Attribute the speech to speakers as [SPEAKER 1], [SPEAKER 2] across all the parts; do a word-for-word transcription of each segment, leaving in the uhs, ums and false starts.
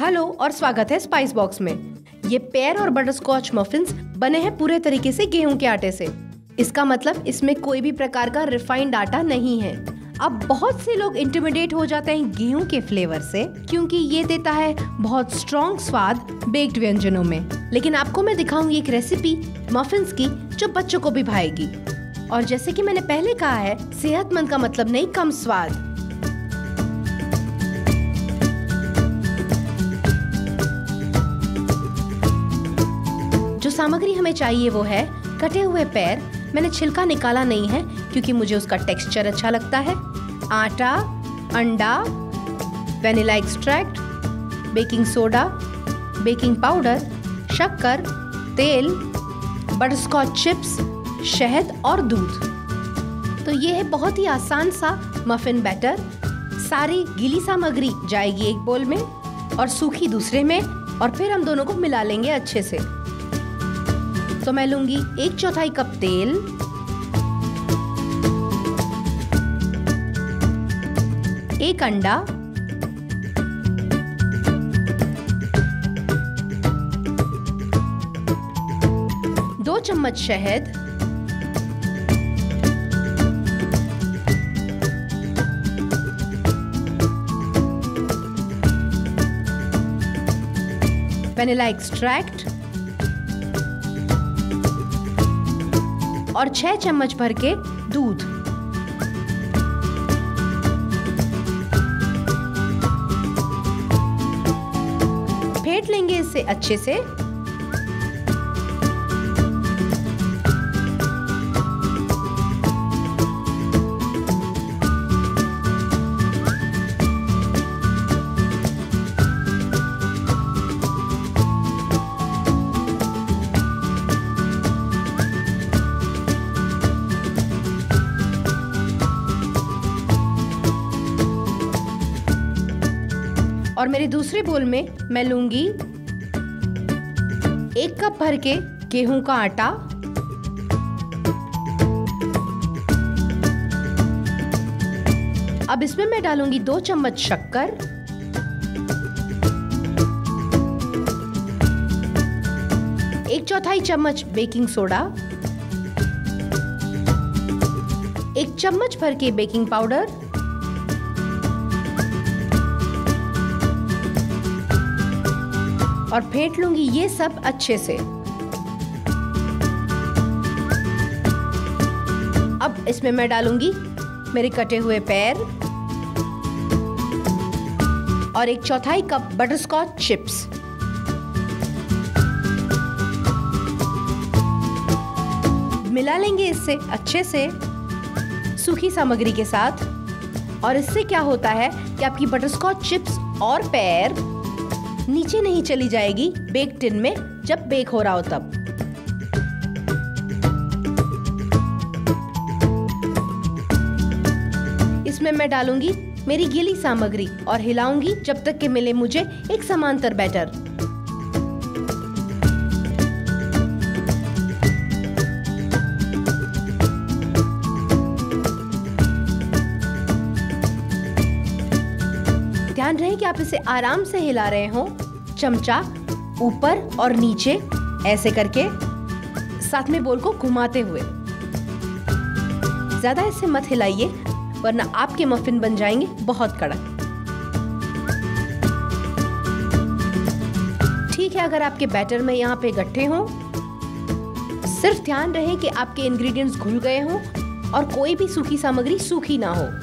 [SPEAKER 1] Hello और स्वागत है स्पाइस बॉक्स में। ये पेयर और बटरस्कॉच मफिन्स बने हैं पूरे तरीके से गेहूं के आटे से। इसका मतलब इसमें कोई भी प्रकार का रिफाइंड आटा नहीं है। अब बहुत से लोग इंटिमिडेट हो जाते हैं गेहूं के फ्लेवर से, क्योंकि ये देता है बहुत स्ट्रॉन्ग स्वाद बेक्ड व्यंजनों में। लेकिन आपको मैं दिखाऊंगी एक रेसिपी मफिन्स की जो बच्चों को भी भाएगी। और जैसे कि मैंने पहले कहा है, सेहतमंद का मतलब नहीं कम स्वाद। जो सामग्री हमें चाहिए वो है कटे हुए पैर। मैंने छिलका निकाला नहीं है क्योंकि मुझे उसका टेक्सचर अच्छा लगता है। आटा, अंडा, vanilla extract, baking soda, baking powder, शक्कर, तेल, बटरस्कॉच चिप्स, शहद और दूध। तो ये है बहुत ही आसान सा मफिन बैटर। सारी गीली सामग्री जाएगी एक बोल में और सूखी दूसरे में, और फिर हम दोनों को मिला लेंगे अच्छे से। तो मैं लूंगी एक चौथाई कप तेल, एक अंडा, दो चम्मच शहद, वैनिला एक्सट्रैक्ट और छह चम्मच भर के दूध। फेंट लेंगे इसे अच्छे से। और मेरे दूसरे बोल में मैं लूंगी एक कप भर के गेहूं का आटा, अब इसमें मैं डालूंगी दो चम्मच शक्कर, एक चौथाई चम्मच बेकिंग सोडा, एक चम्मच भर के बेकिंग पाउडर, और फेंट लूंगी ये सब अच्छे से। अब इसमें मैं डालूंगी मेरे कटे हुए पैर और एक चौथाई कप बटरस्कॉच चिप्स। मिला लेंगे इसे अच्छे से सूखी सामग्री के साथ। और इससे क्या होता है कि आपकी बटरस्कॉच चिप्स और पैर नीचे नहीं चली जाएगी बेक टिन में जब बेक हो रहा हो तब। इसमें मैं डालूंगी मेरी गीली सामग्री और हिलाऊंगी जब तक कि मिले मुझे एक समांतर बैटर। ध्यान रहे कि आप इसे आराम से हिला रहे हो, चमचा ऊपर और नीचे ऐसे करके, साथ में बोल को घुमाते हुए। ज्यादा इसे मत हिलाइए वरना आपके मफिन बन जाएंगे बहुत कड़क। ठीक है, अगर आपके बैटर में यहाँ पे गट्ठे हों, सिर्फ ध्यान रहे कि आपके इंग्रेडिएंट्स घुल गए हों और कोई भी सूखी सामग्री सूखी ना हो।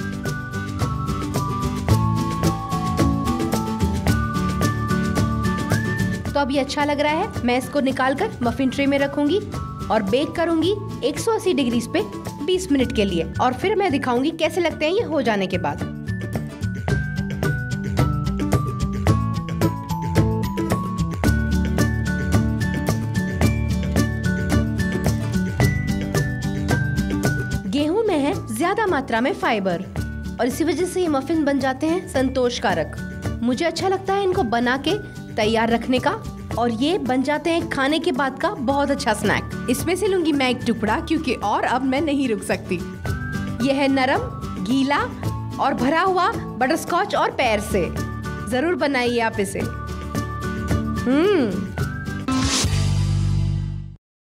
[SPEAKER 1] तो अब ये अच्छा लग रहा है। मैं इसको निकालकर मफिन ट्रे में रखूंगी और बेक करूंगी एक सौ अस्सी डिग्री पे बीस मिनट के लिए। और फिर मैं दिखाऊंगी कैसे लगते हैं ये हो जाने के बाद। गेहूं में है ज्यादा मात्रा में फाइबर और इसी वजह से ये मफिन बन जाते हैं संतोषकारक। मुझे अच्छा लगता है इनको बना के तैयार रखने का, और ये बन जाते हैं खाने के बाद का बहुत अच्छा स्नैक। इसमें से लूंगी मैं एक टुकड़ा क्योंकि और अब मैं नहीं रुक सकती। ये है नरम, गीला और भरा हुआ बटरस्कॉच और पैर से। जरूर बनाइए आप इसे। हम्म